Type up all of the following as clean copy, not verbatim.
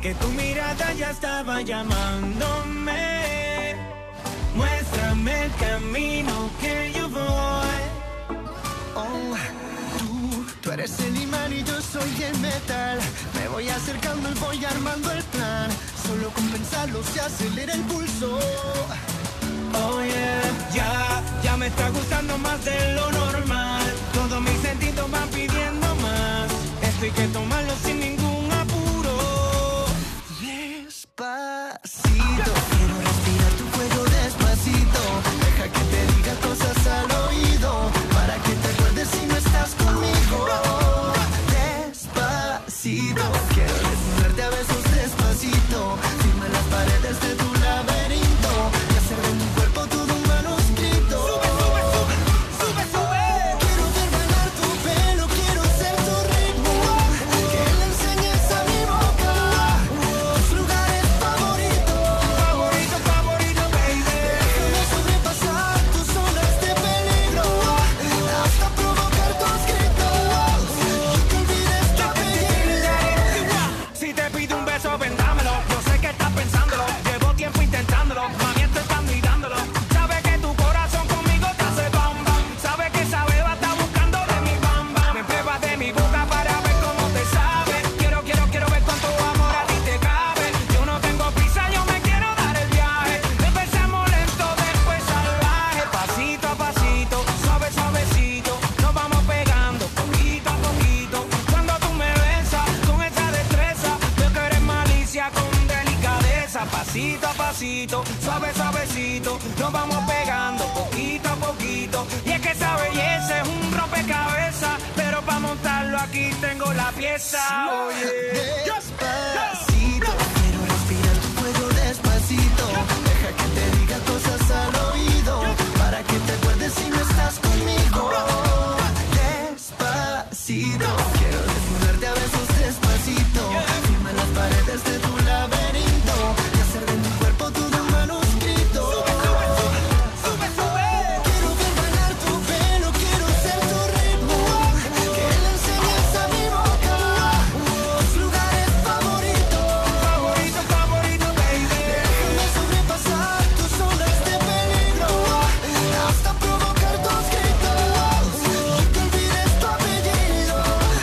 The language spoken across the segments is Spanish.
que tu mirada ya estaba llamándome. Muéstrame el camino que yo voy. Oh, tú eres el imán y yo soy el metal. Me voy acercando y voy armando el plan. Solo con pensarlo se acelera el pulso. Oh yeah, ya me está gustando más de lo normal. Todos mis sentidos van pidiendo más. Esto hay que tomarlo sin ningún apuro. Despacito, quiero respirar tu cuello despacito. Deja que te diga cosas al oído, para que te acuerdes si no estás conmigo. Despacito, quiero desnudarte a besos despacito. Firma las paredes de tu laberinto y hacer de mi cuerpo todo un manuscrito. Sube, sube. Quiero ver bailar tu pelo, quiero ser tu ritmo. Que le enseñes a mi boca tus lugares favoritos. Favorito, baby. Déjame sobrepasar tus zonas de peligro, hasta provocar tus gritos y que olvides tu apellido. Si te pido un beso, vendámelo. Yo sé que estás pensándolo. Llevo tiempo intentándolo. Mami, estoy mirándolo. Sabe que tu corazón conmigo te hace bam bam. Sabe que esa beba está buscando de mi bam bam. Me pruebas de mi boca para ver cómo te sabe. Quiero ver cuánto amor a ti te cabe. Yo no tengo prisa, yo me quiero dar el viaje. Empecemos lento, después salvaje. Pasito a pasito, suavecito. Nos vamos pegando poquito a poquito. Cuando tú me besas con esa destreza, veo que eres malicia con delicadeza. Pasito a pasito, suavecito. Nos vamos pegando poquito a poquito. Y es que esa belleza es un rompecabezas, pero para montarlo aquí tengo la pieza. Oye, Despacito, quiero respirar tu cuello despacito. Deja que te diga cosas al oído, para que te acuerdes si no estás conmigo. Despacito, quiero desnudarte a besos despacito. Firma las paredes de tu laberinto y hacer de mi cuerpo todo un manuscrito. sube. Quiero ver bailar tu pelo, quiero ser tu ritmo. Que le enseñes a mi boca tus lugares favoritos. Favorito, baby. Déjame sobrepasar tus zonas de peligro, hasta provocar tus gritos y que olvides tu apellido.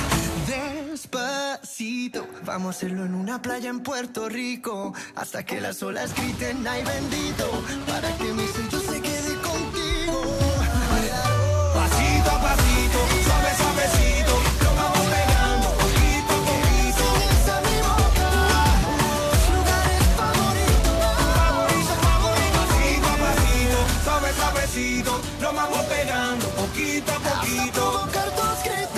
Despacito, vamos a hacerlo en una playa en Puerto Rico, hasta que las olas griten ay bendito, para que mi sello se quede contigo. Pasito a pasito, suavecito. Nos vamos pegando poquito a poquito. Enseñes a mi boca tus lugares favoritos. Pasito a pasito, suavecito. Nos vamos pegando poquito a Hasta poquito. provocar tus gritos.